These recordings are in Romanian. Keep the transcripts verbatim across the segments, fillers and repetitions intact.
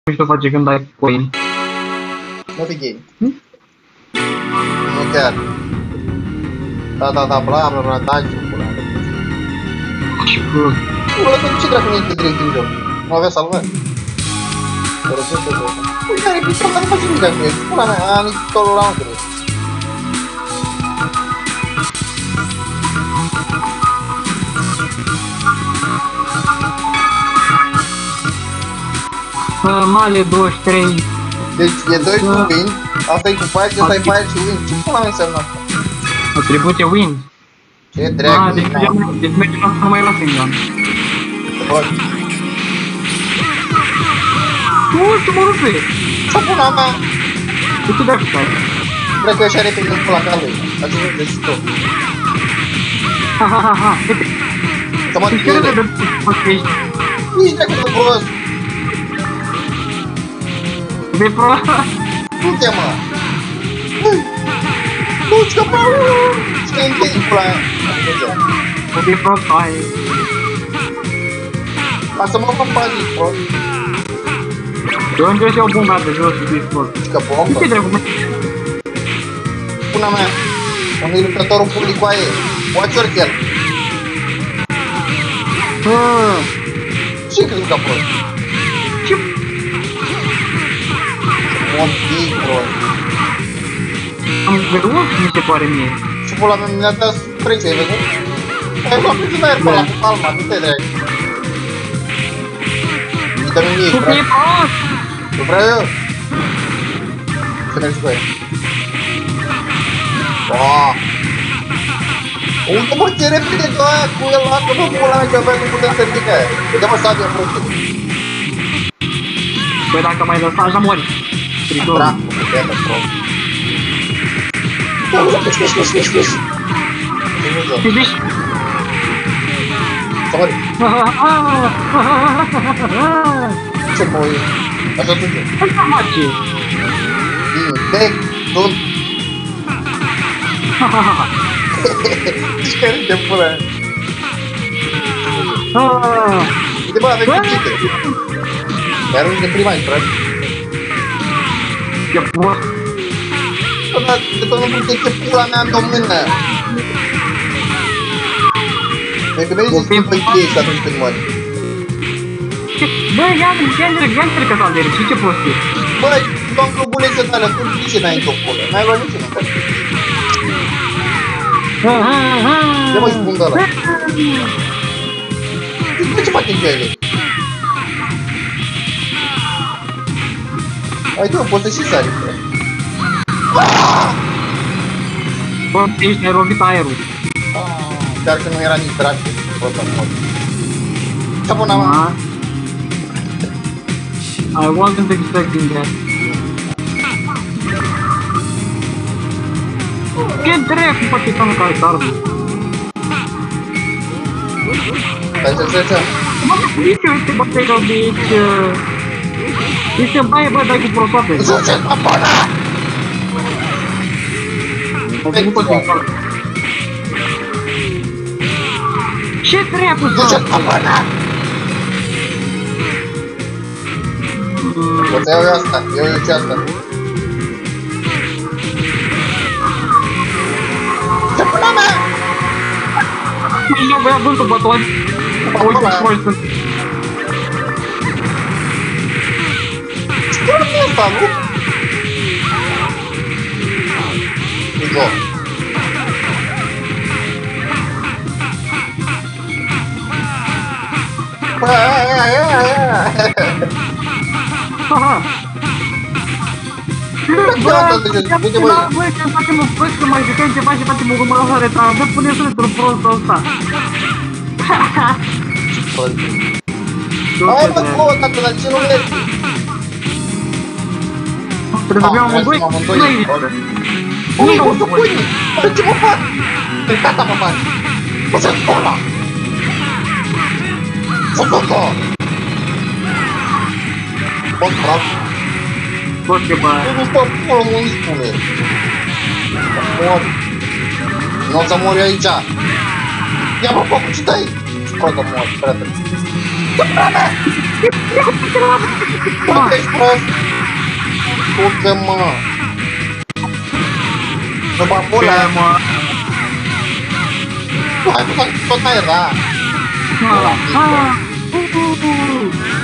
mișto face când ai coin. Nu fi gay. Hm? Nu chiar. Da, da, da, bla, bla, bla, da, ce pula. Ce prost. Bă, lăsă, ce dracu nu este direct din joc? Nu avea salvare? Uite, are pistol, dar nu face nimic cu el. Pula mea, a nici pistolul ăla nu trebuie. Male douăzeci și trei. Deci e doi cu win, asta e cu fire și ăsta e fire și win. Ce pula mea înseamnă asta? Atribute win. Ce dracu? Ah, deci mergem asta numai la single. Nu, ce mă rupe! Ce pula mea? De ce dracu stai? Cred că așa repede în pula ca lui. Așa nu te știu. Ha ha ha ha, uite. Să mă Ești chiar de ești. Nici dracu de prost. De prost? Du-te mă! Nu-ți că mă! Și că închei în pula aia. De prost, hai. Ca să mă fac panic, prost. Eu îmi găsesc o bombă de jos și de prost. Și că bombă? Ce dracu, mă? Puna mea! Unui luptător în public cu aia. Watch your kill. Ce crezi că prost? Ce? Un pic, prost. Am văzut, mi se pare mie. Și pula mea mi-a dat trece, ai văzut? Ai luat puțin aer pe ăla cu palma, nu te dragi. Uite-mi mie, Tu fii prost! Nu vreau eu. Să mergi cu aia. Aaaa! Uite-mă ce repede cu aia, cu el la că mă pula mea, că avea nu putem să ridic aia. Uite-mă sabia, prostul. Păi dacă mai lăsa, așa mori. Dracu, uite-mă, prost. Fiși, fiși, fiși, fiși, fiși. Fiși, fiși. Să mori. Ce boi. Așa duce. Asta face. Bine, dec, dun. Ce râde pula aia. Uite bă, avem cuțite. Iar unde de prima intrare. Ce prost. Bă, dar de tot nu putea ce pula mea în domnână. Deci că vezi că păi ești atunci când mori. Bă, ia-mi, ia-mi, ia-mi trecă să aldere, și ce prost e? Bă, doamn clubulețe tale, tu nici n-ai într-o pulă. N-ai luat nici unul. Ia mă-i spun de ăla. De ce faci în ele? Ai tu, poți să și sari. Bă, ești, ne-ai lovit aerul. Dar că nu era nici dracu, pot să mor. Ce până mă? I wasn't expecting that. Ce dracu face ca care tardă? Stai să se țea. Mă, uite, uite, bă, te-ai de aici. Uite, baie, bă, dai cu prosoape. Zuce, mă, până! Au făcut o timpă. Ce dracu să Zuce, mă, până! O să iau eu asta, eu iau și asta. Ce până mea? Eu băia vântul bătoni. Uite, proști sunt. Ce până mea asta, nu? Uite-o. Haha. Bă, bă, ce facem o prost, că mai zicem ceva și facem o următoare retardă, pune sunetul prostul ăsta. Hai bă, bă, tată, dar ce nu mergi? Trebuie să avem amândoi? Nu e nici. Ui, o să pui! Bă, ce mă fac? Tata mă fac! Bă, ce-ți pula! Bă, bă, bă! Bă, frate! Bă, ce bă! Nu stau pula, mă, nu spune! Mor! Nu o să mori aici! Ia mă, bă, ce dai? Ce proastă mori, frate! Unde ești prost? Scuze-mă! Nu mă pula! Ce, mă? Hai, nu fac tot aia era! Ah, ah, uh, uh, uh.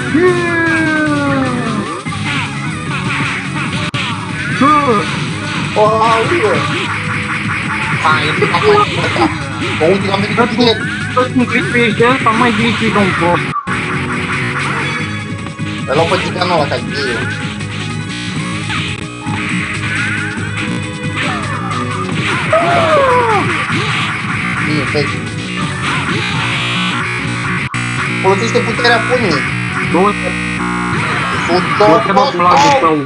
Uh. Oh, aude! Hai, e pe capul ăsta! O ultimă am venit cu tine! Tot cum glitch-uiești de ăsta, mai glitch-uit un prost. Îl luau pe tiganul ăla ca ghiu! Bine, feci! Folosește puterea pumnii! Du-te, Fut-o! du-te mă cu lagul tău.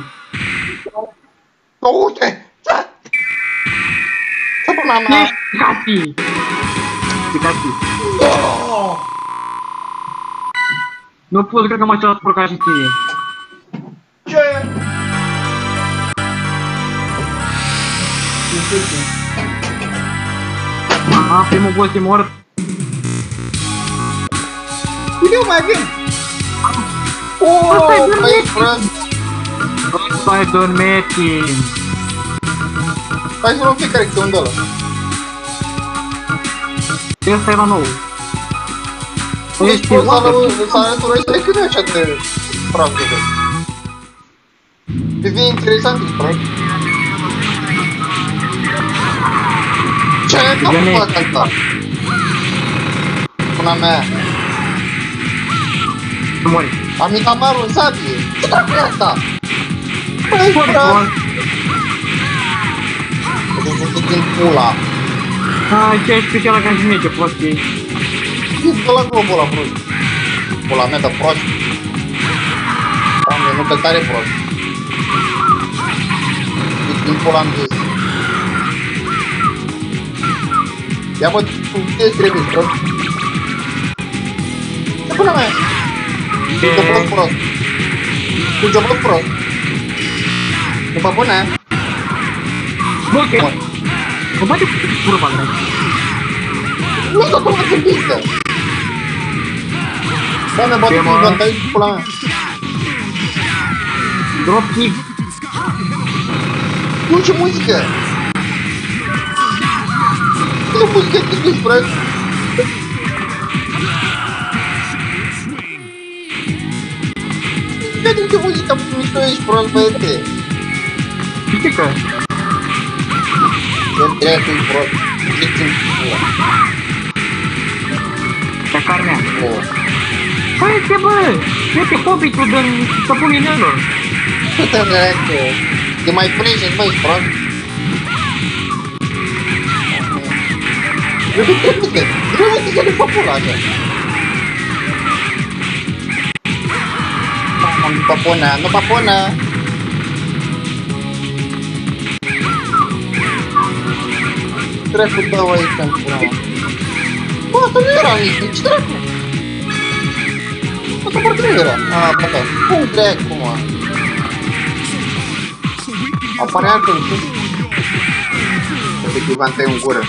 Du-te! Ce? Ce până mea? Ești Gati! Gati. Oh! Nu pot, cred că m-a cerat spor ca și ție. Ce? Aha, primul boss e mort. Uite, eu mai vin! Ăsta e Oh, Dormetin! băi, frăzi! Ăsta e Dormetin! Hai să luăm fiecare câte un ăla. Ăsta era nou. Ești Păi, Water. să arătură ăsta e cât nu e așa de proastă, băi. Devine interesant, ești prost. Ce? Nu Devine- fac asta? Până mea. Nu mori. Am itamarul în sabie. Ce dracu e asta? Băi, Foarte frate. bun. Trebuie să te din pula. Ai, ce ai special ca și mie, ce prost ești. Dă la globul ăla prost. Pula mea de prost. Doamne, nu că tare prost. Deci din pula am zis. Ia bă, tu ce-ți trebuie, prost? Ce pula mea? Tu ce prost prost? Tu ce prost prost? După bună? Ok. Mă bate cu curva, dragi. Nu s-o pula în pistă! Doamne, bate Ce, cu mă? invent aici, pula mea. Dropkick. Nu, ce muzică! Ce muzică e tu, prost? Vede ce muzică mișto ești, prost, băiete! Știi că? Ce dracu e prost? Ce țin pula? Pe carnea. Oh. Păi, ce bă? Uite Hobbitul din stăpânii inelor. Ce te dracu? Te mai prești, bă, ești prost? Eu te trebuie, trebuie să le fac pula așa. Nu papona, nu papona. Dracu, dau aici în pula mea. Bă, asta nu era nici, ce dracu? Asta parcă nu era. A, bă, da. Cum dracu, mă? Apare altă în sus. Efectiv, am tăiat în gură.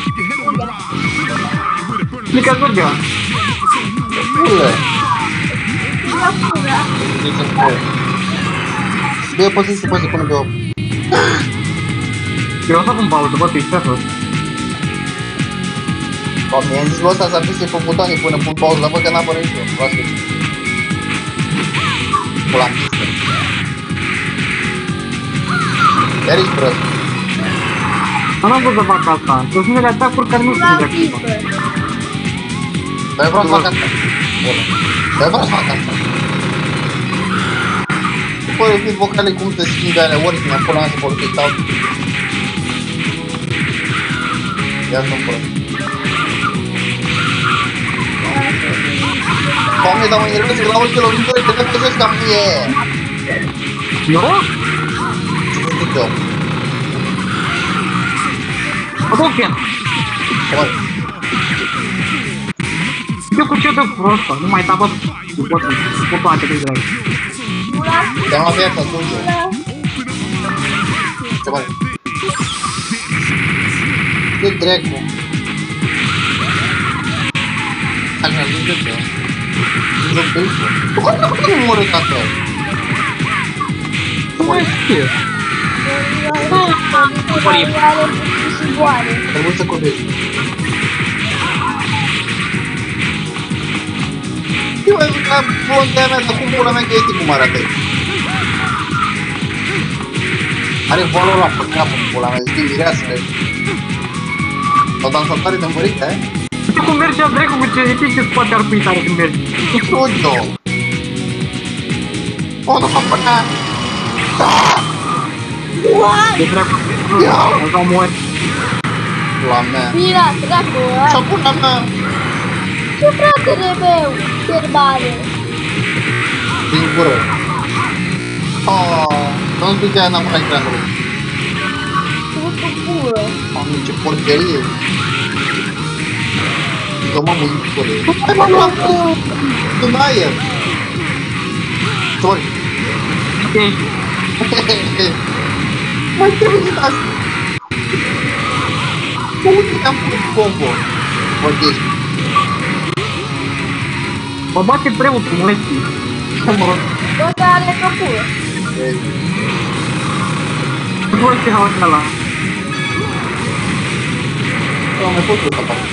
Plică Zurgea. Pule! Nici în pule. Bă, poți să se poate să pună pe o... Eu o să pun pauză, bă, tu ești pe Doamne, i-am zis lui ăsta să apese pe butoane până pun pauză, dar văd că n-a apărut nici eu. Lasă. Pula în pistă. Iar ești prost. Dar n-am vrut să fac asta. Sunt unele atacuri care nu sunt de activă. Dar eu vreau să fac asta. Bună. Dar eu vreau să fac asta. După eu fi vocale cum să schimbi alea oricine, acolo am să folosesc sau... Ia sunt prost. Doamne, dar mă enervez că la orice lovitură te dă pe jos ca mie. Nu? Ce zic eu? Ok. Bă, Eu cu ce dă prostă? Nu mai da, bă. Cu botul. Cu toate pe dragi. te-am luat viața, sunge. Ce bă? Ce dracu? Hai, mi-a zis de Cum nu mă omorât asta? Nu mai știu. Trebuie să corești. Eu ai văzut la blondea mea, dar cum pula mea că este cum arată? Are valul ăla pe capă, pula mea, zice mireasă. Sau dansatoare de învărită, eh? Știu cum merge al dracu cu ce zici că spate ar pui tare când mergi. Uite-o! O, nu mă până! De dracu. O să mori. Pula mea! Mira, dracu, Ce-o pula mea? ce fratele meu, germane? Din gură. Oh, nu-ți ducea înapoi la ecranul. Ce vă cu pură. Mamă, ce porcărie! Că mamă, iubitule! Hai mă, m-am pus în aer! Sorry! Mai trebuie din asta! Mă, uite că am pus combo! Vorbești! Mă bate preotul, mă știi. Bă, să are căpură. Nu voi fi haosul ăla. Nu am mai fost ăsta, parcă.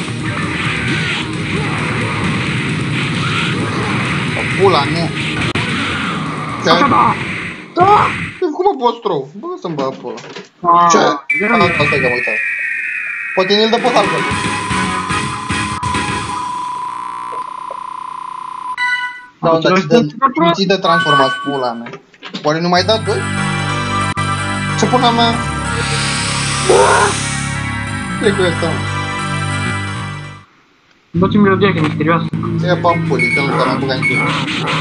Pula mea! Așa da! Da! Cum mă poți trou? Bă, să-mi băga pula. Ce? Asta e că am uitat. Poate ne-l dă pe halcă. Da, dar ți dă transformat pula mea. Oare nu mai dat doi? Ce pula mea? Ce cu asta? Bă, ce melodia că e misterioasă. Ia pampuli, că nu s-a mai băgat în tine.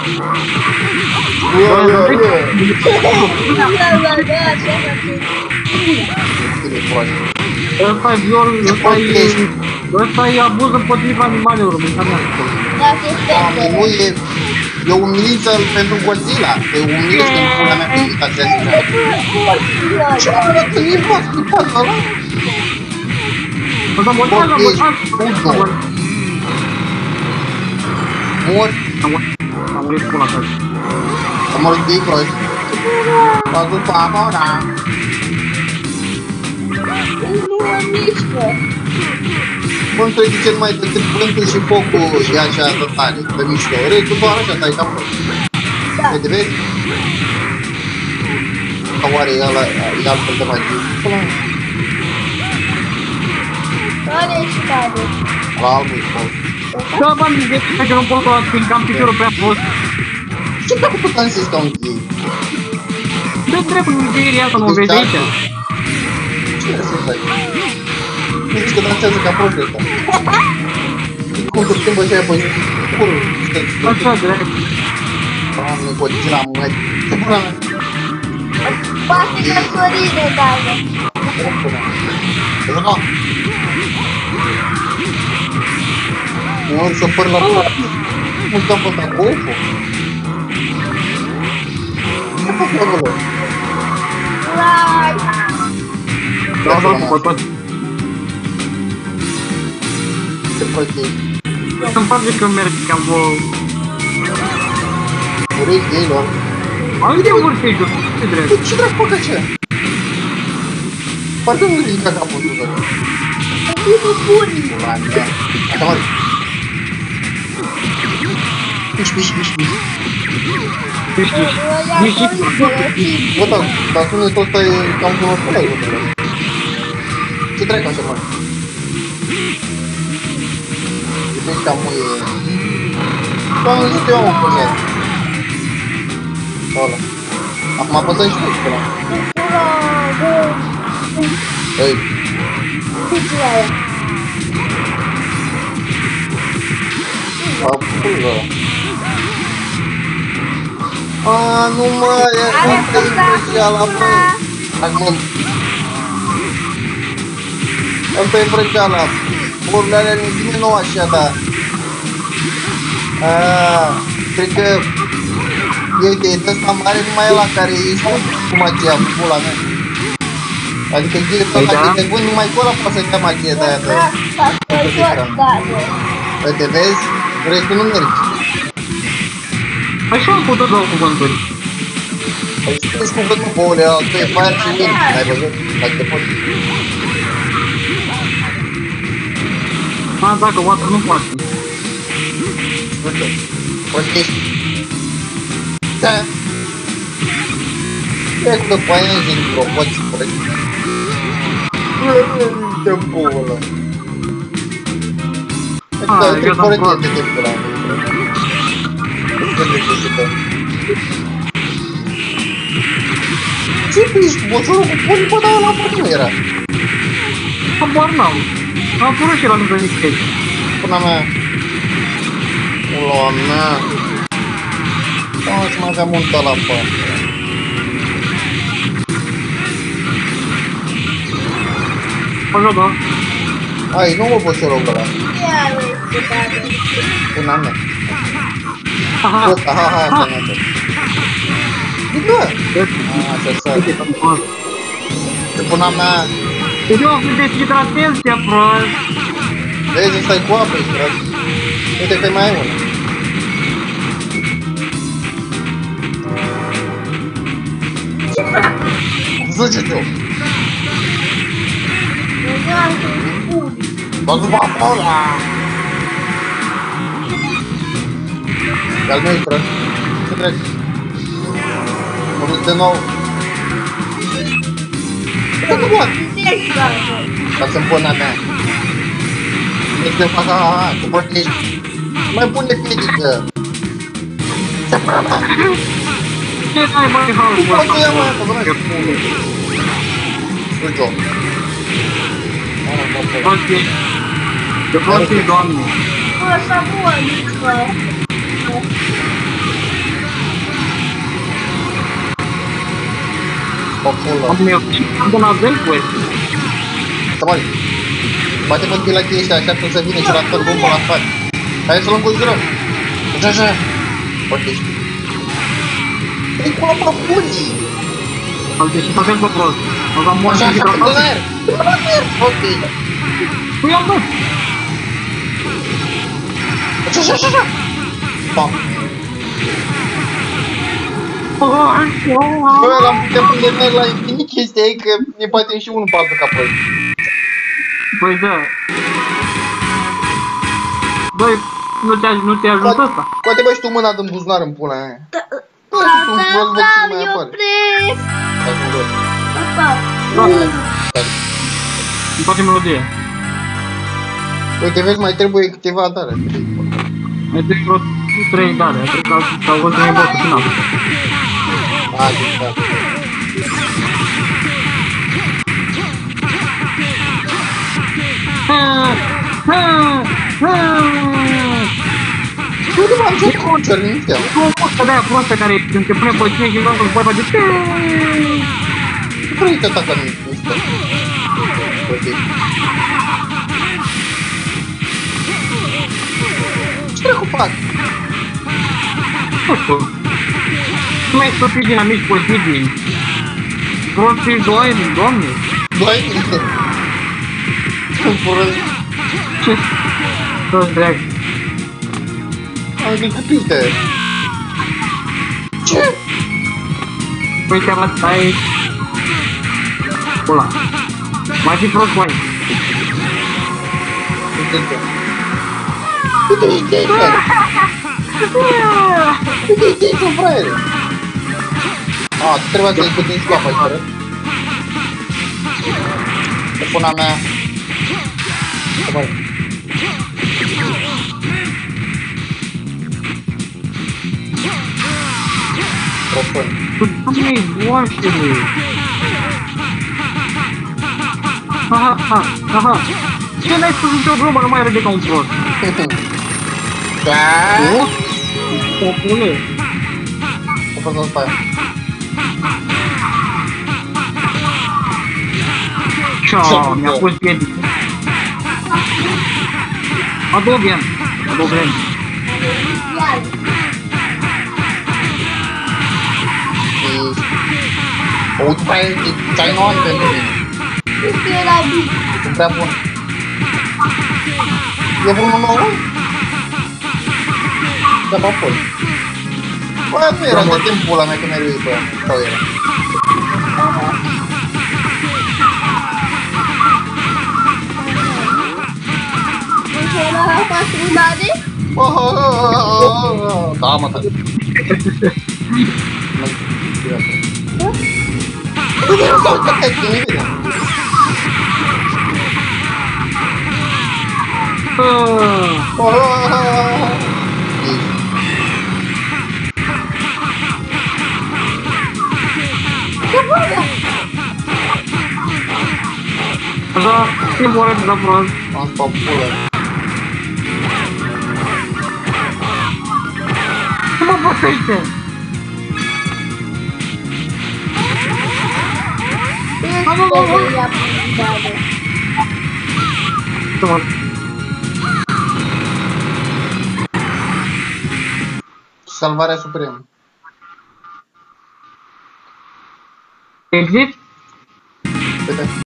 Da, da, da, așa va fi. Stile proaste. Ăsta e viol, ăsta e... Ăsta e abuz împotriva animalelor, mâncarea mea. Da, ce Doamne, speră. nu e... E o umilință pentru Godzilla. E o umilință pentru pula mea pe imitația asta. Ce mă arată? E pas, e pas, ăla? Bă, dar mă uitam la mă... Mor. Am murit pula ta. Am murit de prost. M-a dus pe apa, da. Nu mă mișcă. Bă, nu trebuie cel mai decât vântul și focul e așa totale, pe mișcă. Restul doar așa, tai ca prost. Da. Vede, vezi? Sau oare e ăla, e altfel de magie? Care și care? La albul e prost. Da, bă, mi-e de că nu pot să schimbam piciorul prea prost. Ce dracu pe care să-i stau în ei? Ce trebuie în încheierea asta, nu vezi aici? Ce vrei să stai? Nu zici că dansează ca prost ăsta. Cum se schimbă și aia pe zi? Curul, stai, stai. Așa, drept. Doamne, Godzilla, măi. Ce pula mea? Poate că Sorine, Dana. Ăla. Nu ori să păr la pula. Nu dăm pe ăsta cu oful. Ce fac acolo? Rai. Da, da, cu tot. Ce prostie. Să-mi face că merg, că am vă... Urechi ei, lor. Am de urfei, ce drept. Ce dracu fac aceea? Parcă nu ridica capul sus ăla. Copilul bunii. Pula mea. Asta mă... Mișc, mișc, mișc, mișc. Nici, nici, nici, Bă, dar, dar sunetul ăsta e cam cunoscut la urmă. Ce dracu așa, mă? Uite cam e... Doamne, zic eu, mă, până el. Ăla. Acum apăsăm și tu și pe ăla. Ei. Ce-i aia? A, pula. A, nu mă, e foarte specială, mă. Acum... Asta e frăceala. Urile alea nu vine nou așa, da. Aaa, cred că... E, uite, e ăsta mare, numai ăla care e scurt cu magia, cu pula mea. Adică e ăsta de bun, numai cu ăla poate să dea magie de aia de... Da, da, da, da. Uite, vezi? Restul nu merge. Așa am putut două cuvânturi. Păi scris cuvântul bolea, tu e fire și win, ai văzut? Dacă te poți. A, dacă water nu poate. Nu știu. Prostești. Da. E cu de paia și în propoți, prost. De pula. Ah, Da, eu trebuie n-am fără prost. de pula. Ce ești, boșorul cu poli, bă, dar ăla bă, nu era. Habar n-am. Am purut și la lângă niște. Până mea. Ula mea. Da, să mai aveam un la pă. Așa, da. Ai, nu mă boșorul ăla. Ia, uite, tată. Până mea. Aha. Ăsta, ha, ha, ha, ha. Da. Așa, să. Până mea. Eu am deshidratenția, prost. Vezi, ăsta e cu apă, ești drag. Uite că mai ai una. Zice tu. Eu am făcut. Bă, nu mă ăla. Dar nu-i drag. Ce drag? Mă duc de nou. Bă, nu mă. Deci, tată. Ca să-mi pun a mea. Deci de fac, ha, ha, ha, tu portești. Mai pune piedică. Ce până mea? Ce ai mai halul ăsta? Poate ia, mă, că vreau. Ce pune. Scuși-o. Prost ești. Ce prost ești, doamne. Bă, sabon, bă. Populă. Am eu am donat Velcue. Să mori. Bate pe la cheie ăștia, așteaptă să vină și la tot bombă la față. Hai să luăm cu zero. Așa, așa. Portești. E cu apa bunii. Am deshidratat pe prost. O să am mort Așa, și așa, până la hidratat. aer. Până la aer. Ok. Păi am dat. Așa, așa, așa, așa. Pam. Bă, l-am putea prinde în aer la infinit chestia e că ne batem și unul pe altul ca prost. Păi da. Băi, nu te, nu te ajută asta? Poate băi și tu mâna din buzunar în pula aia. Bă, tu un văl, văd ce mai Eu apare. plec. Hai să-mi văd. Papa. Stai. Îmi face melodie. Uite, vezi, mai trebuie câteva dare. Mai trebuie vreo trei dare. Cred că au văzut trei boss final. A, da. Uite, m-am ce concert, nu știam. E o moscă de aia prostă care când te pune pe tine și vreau să-ți băi face Ce vrei să atacă nu știu. Uite. Ce dracu fac? Nu știu. Tu mai stupid din amici posibili. Prostii doi, doamne. Doi? Îmi fură. Ce? Toți drag. Am zis că piste. Ce? Uite, mă, stai. Ăla. Mai fi prost cu aia. Uite-te. Uite-te aici, uite-te aici, fraiere. A, tu trebuia să-i putem scua pe aici, Pe puna mea. Să mă. Profund. Doamne, doaște-le. Aha, aha, aha. Ce n-ai spus nicio glumă, nu mai râde ca un prost. Da? Nu? Popule. O să nu stai. Ciao, mi-a pus piedică. Adobien, adobien. Iar. O uite pe aia, ți-ai nouă ani pentru mine. Este la bine. Sunt prea bun. E vreunul nou? Da, mă pot. Bă, nu era de timp pula mea că mi-a ruit pe ăla. Sau era. Era facilidade? Da, mă, tău. Da, schimbul ăla de la prost. Am spus pula. Ce mă păsește? Toma. Salvarea supremă. Exit? Uite.